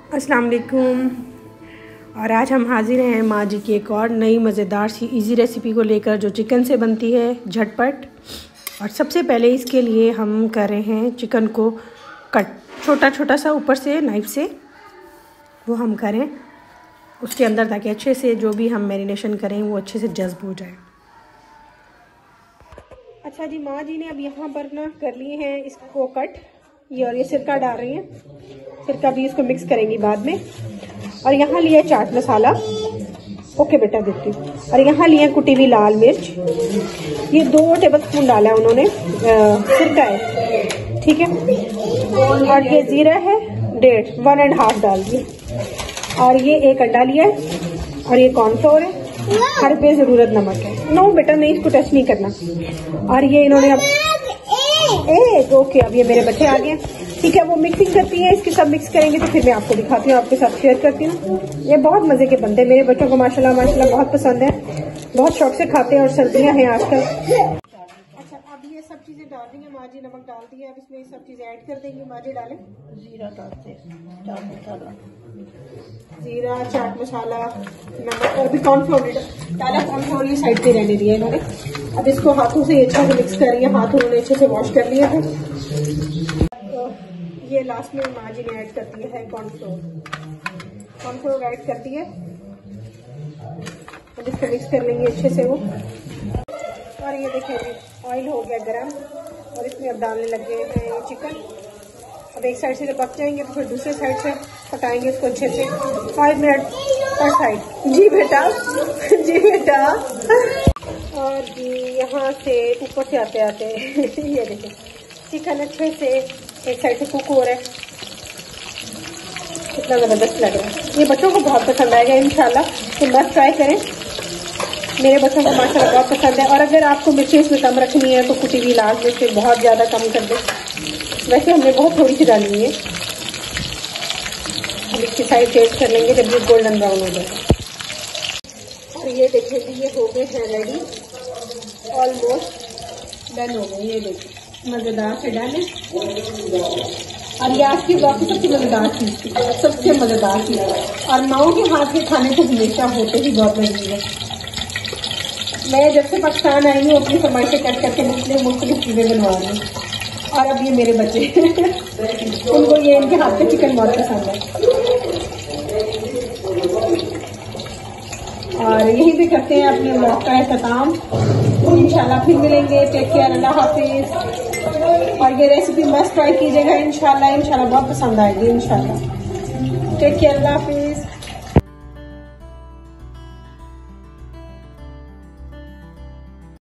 अस्सलाम वालेकुम। और आज हम हाजिर हैं माँ जी की एक और नई मज़ेदार सी इजी रेसिपी को लेकर, जो चिकन से बनती है झटपट। और सबसे पहले इसके लिए हम कर रहे हैं चिकन को कट, छोटा छोटा सा ऊपर से नाइफ़ से वो हम करें उसके अंदर, ताकि अच्छे से जो भी हम मैरिनेशन करें वो अच्छे से जज्ब हो जाए। अच्छा जी, माँ जी ने अब यहाँ पर ना कर लिए हैं इसको कट, ये और ये सिरका डाल रही हैं। सिरका भी इसको मिक्स करेंगी बाद में। और यहाँ लिया चाट मसाला, ओके बेटा देती हूँ। और यहाँ लिया कुटी हुई लाल मिर्च, ये 2 टेबलस्पून डाला है उन्होंने, सिरका है, ठीक है। और ये जीरा है 1.5 डाल दिए। और ये 1 अंडा लिया है। और ये कॉर्नफ्लोर है, हर पे ज़रूरत नमक है। नो बेटा नहीं, इसको टच नहीं करना। और ये इन्होंने अब ओके, अब ये मेरे बच्चे आ गए, ठीक है। वो मिक्सिंग करती है, इसके सब मिक्स करेंगे तो फिर मैं आपको दिखाती हूँ, आपके साथ शेयर करती हूँ। ये बहुत मज़े के बनते हैं, मेरे बच्चों को माशाल्लाह माशाल्लाह बहुत पसंद है, बहुत शौक से खाते हैं। और सर्दियाँ हैं आजकल। अच्छा, अब ये सब चीज़ें डाल दी हैं माँ जी, नमक डाल दिया, अब इसमें ये सब चीज़ें ऐड कर देंगी। माँ जी डालें जीरा डालते हैं, चाट मसाला, जीरा, चाट मसाला, नमक, और भी कॉर्नफ्लोर डाला। कॉर्नफ्लोर ये साइड पे रहने दिया इन्होंने। अब इसको हाथों से अच्छा से मिक्स कर रही है, हाथ उन्होंने अच्छे से वॉश कर लिया है। तो ये लास्ट में माँ जी ने ऐड कर दिया है कॉर्नफ्लोर ऐड कर दिया। अब इसको मिक्स कर लेंगे अच्छे से वो। और ये देखिए जी, ऑयल हो गया गरम और इसमें अब डालने लगे हैं ये चिकन। अब एक साइड से जब पक जाएंगे तो फिर दूसरे साइड से पकाएंगे इसको अच्छे से। 5 मिनट पर साइड। जी बेटा, जी बेटा। और जी यहाँ से ऊपर से आते आते ये देखिए चिकन अच्छे से एक साइड से कुक हो रहा है, कितना ज़बरदस्त लग रहा है। ये बच्चों को बहुत पसंद आएगा इंशाल्लाह, तो मस्त ट्राई करें। मेरे बच्चों को माशाल्लाह बहुत पसंद है। और अगर आपको मिर्ची इसमें कम रखनी है तो कुटी हुई लाल मिर्च बहुत ज़्यादा कम कर दें, वैसे हमने बहुत थोड़ी सी डाली है। अब इसकी साइड चेंज कर लेंगे जब ये गोल्डन ब्राउन हो जाए। और ये देखिए ये हो गए हैं रेडी, ऑलमोस्ट डन हो गए। ये देखिए मज़ेदार से डन है। और ये आज की ब्लॉग की सबसे मज़ेदार चीज़, सबसे मज़ेदार चीज़। और माओ के हाथ के खाने तो हमेशा होते ही बहुत लजीज है। मैं जब से पाकिस्तान आई हूँ अपनी फरमाइशें कट करके मुख्तलिफ चीज़ें बनवा रही हूँ। और अब ये मेरे बच्चे उनको ये इनके हाथ के चिकन बहुत पसंद है। और यहीं पे करते हैं अपने व्लॉग का एहतमाम। इंशाल्लाह फिर मिलेंगे। टेक केयर, अल्लाह हाफिज। और ये रेसिपी मस्त ट्राई कीजिएगा, इंशाल्लाह बहुत पसंद आएगी इंशाल्लाह। टेक केयर, अल्लाह हाफिज।